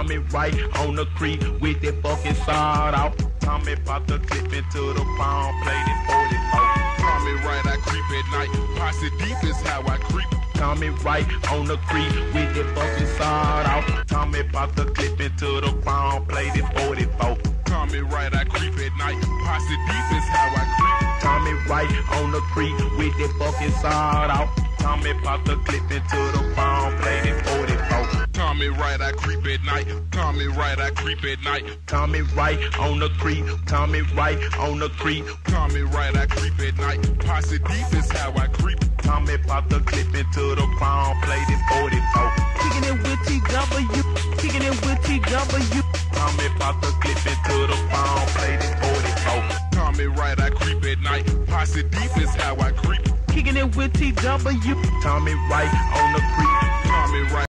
Tommy right on the creek with that fucking sawed off. Tommy pop the clip into the palm, played it 44. Tommy right, I creep at night. Posse deep is how I creep. Tommy right on the creek with that fucking sawed off. Tommy pop the clip into the palm, played it 44. Tommy right, I creep at night. Posse deep is how I creep. Tommy right on the creek with that fucking sawed off. Tommy pop the clip into the palm, played it 44. Tommy right, I creep at night. Tommy right, I creep at night. Tommy right on the creek. Tommy right on the creek. Tommy right, I creep at night. Posse deep is how I creep. Tommy pop the clip into the palm, played it 44. Kicking it with TW, kicking it with TW. Tommy pop the clip into the palm, played it 44. Tommy right, I creep at night. Posse deep is how I creep. Kicking it with TW. Tommy right on